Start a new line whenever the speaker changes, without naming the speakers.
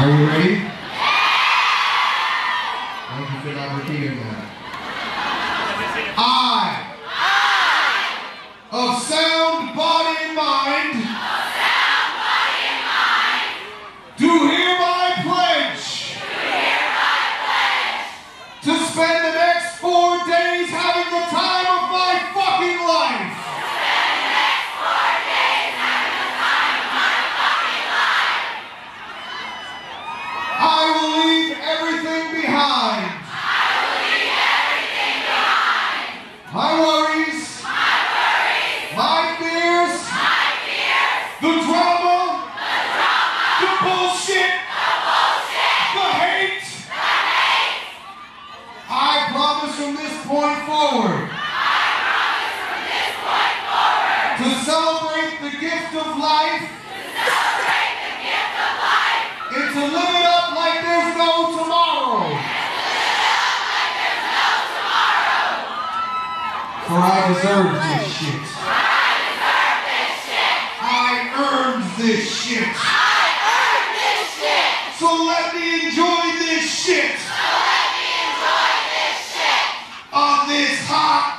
Are you ready? Thank you for not repeating that. I, of sound body and mind, do hereby pledge to spend the next 4 days having the time of my fucking life. I will leave everything behind. My worries, my fears, the drama, the bullshit, the hate. I promise from this point forward to celebrate the gift of life and to live it up like there's no tomorrow. For I deserve this shit. I earned this shit. So let me enjoy this shit. On this hot